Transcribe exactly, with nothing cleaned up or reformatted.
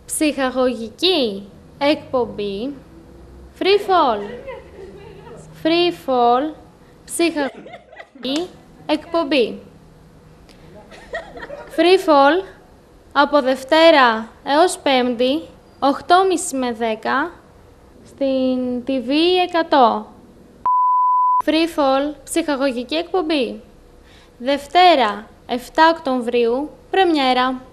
Ψυχαγωγική εκπομπή Free Fall. Free Fall. Ψυχαγωγική εκπομπή. Free Fall από Δευτέρα έως Πέμπτη, οκτώ και μισή με δέκα, στην τι βι εκατό. Free Fall, ψυχαγωγική εκπομπή. Δευτέρα, επτά Οκτωβρίου, πρεμιέρα.